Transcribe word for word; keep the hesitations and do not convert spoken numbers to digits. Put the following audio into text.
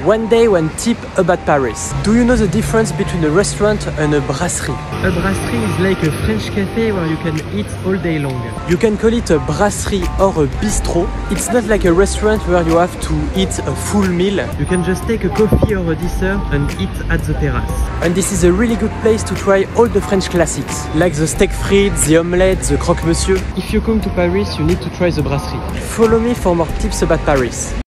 One day, one tip about Paris. Do you know the difference between a restaurant and a brasserie? A brasserie is like a French cafe where you can eat all day long. You can call it a brasserie or a bistro. It's not like a restaurant where you have to eat a full meal. You can just take a coffee or a dessert and eat at the terrace. And this is a really good place to try all the French classics, like the steak frites, the omelette, the croque-monsieur. If you come to Paris, you need to try the brasserie. Follow me for more tips about Paris.